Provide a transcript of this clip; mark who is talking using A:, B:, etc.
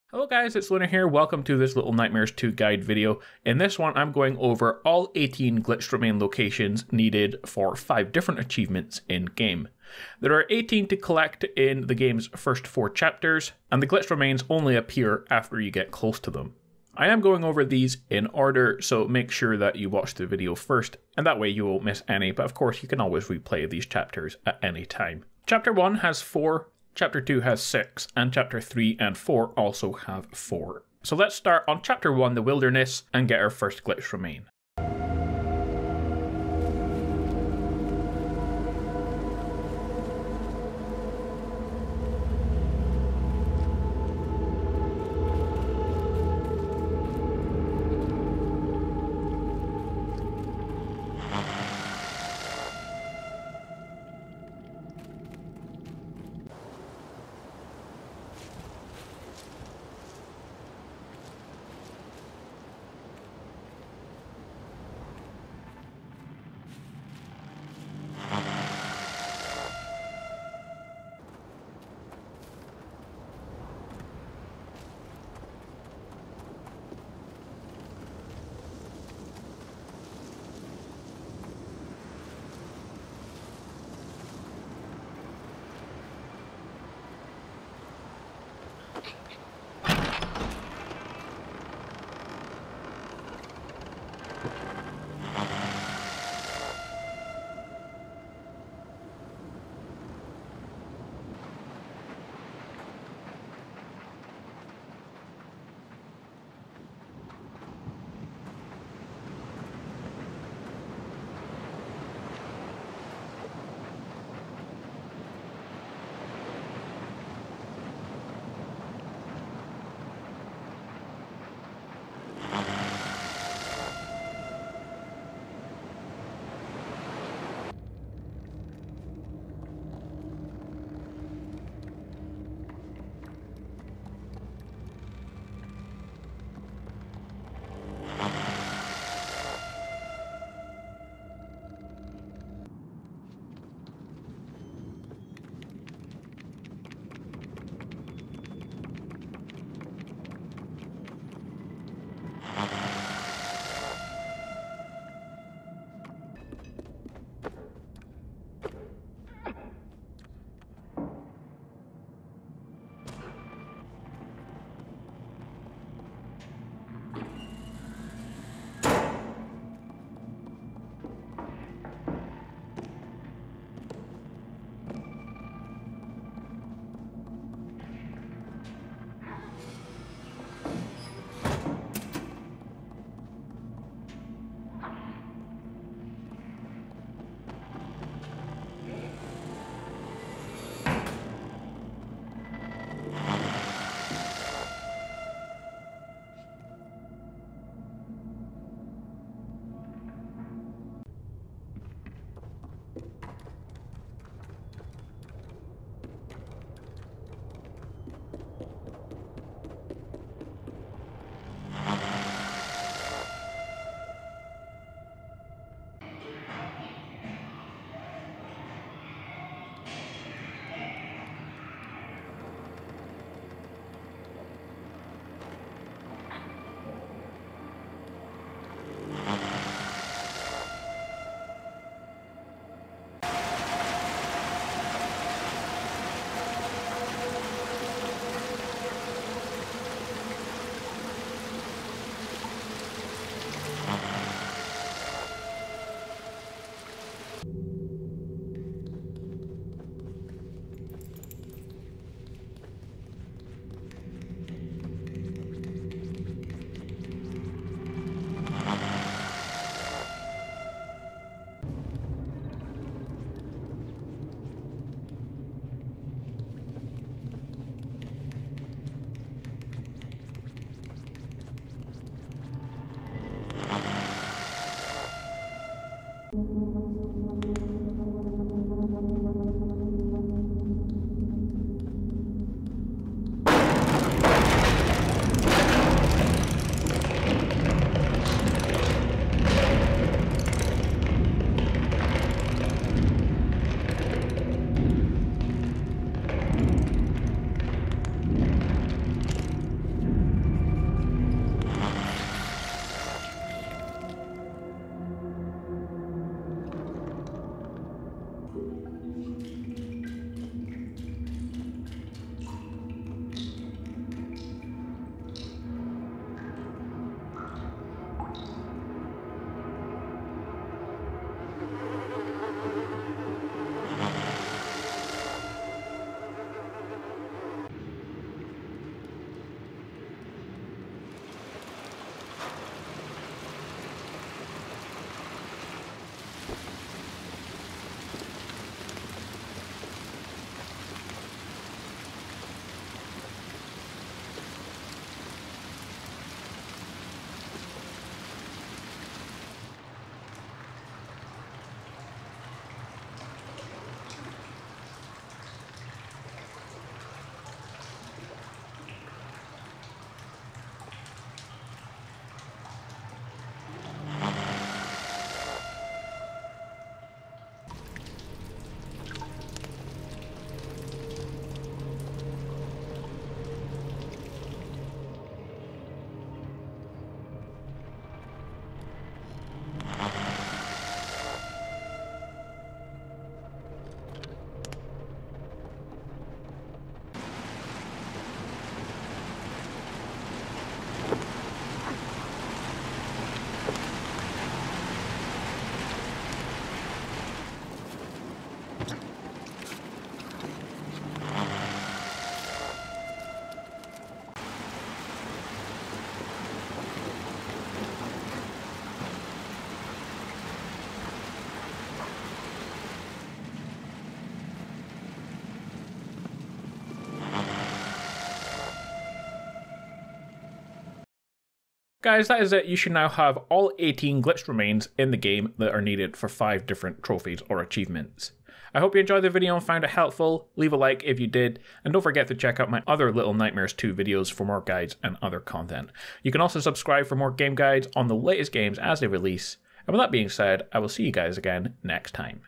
A: Hello guys, it's Luna here. Welcome to this Little Nightmares 2 guide video. In this one, I'm going over all 18 glitched remain locations needed for 5 different achievements in-game. There are 18 to collect in the game's first 4 chapters, and the glitched remains only appear after you get close to them. I am going over these in order, so make sure that you watch the video first, and that way you won't miss any, but of course you can always replay these chapters at any time. Chapter 1 has 4. Chapter 2 has 6, and Chapter 3 and 4 also have 4. So let's start on Chapter 1, the Wilderness, and get our first glitch remain. Guys, that is it. You should now have all 18 glitched remains in the game that are needed for 5 different trophies or achievements. I hope you enjoyed the video and found it helpful. Leave a like if you did, and don't forget to check out my other Little Nightmares 2 videos for more guides and other content. You can also subscribe for more game guides on the latest games as they release. And with that being said, I will see you guys again next time.